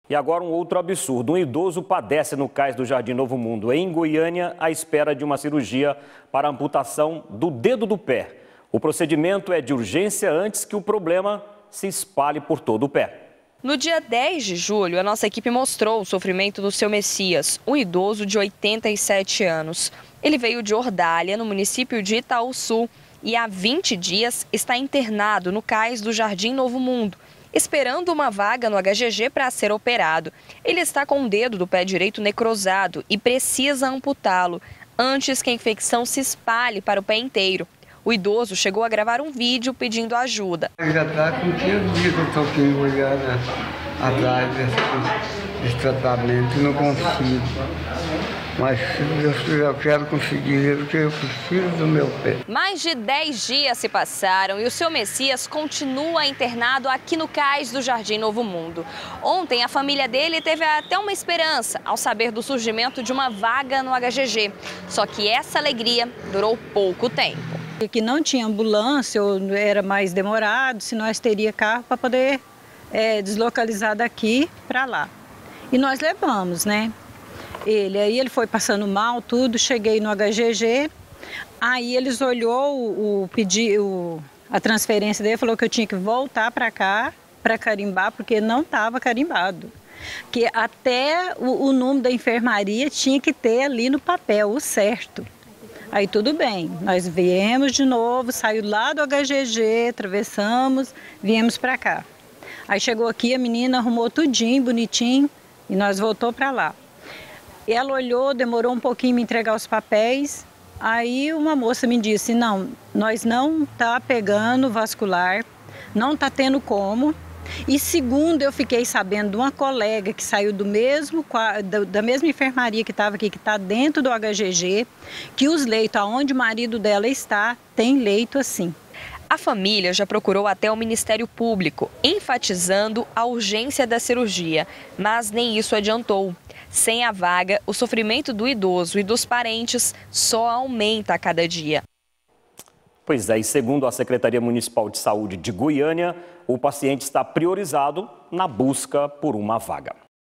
E agora um outro absurdo. Um idoso padece no cais do Jardim Novo Mundo, em Goiânia, à espera de uma cirurgia para amputação do dedo do pé. O procedimento é de urgência antes que o problema se espalhe por todo o pé. No dia 10 de julho, a nossa equipe mostrou o sofrimento do seu Messias, um idoso de 87 anos. Ele veio de Ordália, no município de Itaúsul, e há 20 dias está internado no cais do Jardim Novo Mundo, esperando uma vaga no HGG para ser operado. Ele está com o dedo do pé direito necrosado e precisa amputá-lo antes que a infecção se espalhe para o pé inteiro. O idoso chegou a gravar um vídeo pedindo ajuda. Já está com 15 dias que eu estou aqui em Goiânia, atrás desse tratamento, e não consigo. Mas eu quero conseguir, porque eu preciso do meu pé. Mais de 10 dias se passaram e o seu Messias continua internado aqui no cais do Jardim Novo Mundo. Ontem, a família dele teve até uma esperança ao saber do surgimento de uma vaga no HGG. Só que essa alegria durou pouco tempo. Que não tinha ambulância, ou era mais demorado, se nós teria carro para poder deslocalizar daqui para lá. E nós levamos, né? Aí ele foi passando mal, tudo, cheguei no HGG, aí eles olhou a transferência dele, falou que eu tinha que voltar para cá, para carimbar, porque não estava carimbado. Que até o número da enfermaria tinha que ter ali no papel, o certo. Aí tudo bem, nós viemos de novo, saiu lá do HGG, atravessamos, viemos para cá. Aí chegou aqui, a menina arrumou tudinho, bonitinho, e nós voltou para lá. Ela olhou, demorou um pouquinho me entregar os papéis, aí uma moça me disse, não, nós não tá pegando vascular, não tá tendo como. E segundo, eu fiquei sabendo de uma colega que saiu da mesma enfermaria que estava aqui, que está dentro do HGG, que os leitos aonde o marido dela está, tem leito assim. A família já procurou até o Ministério Público, enfatizando a urgência da cirurgia, mas nem isso adiantou. Sem a vaga, o sofrimento do idoso e dos parentes só aumenta a cada dia. Pois é, e segundo a Secretaria Municipal de Saúde de Goiânia, o paciente está priorizado na busca por uma vaga.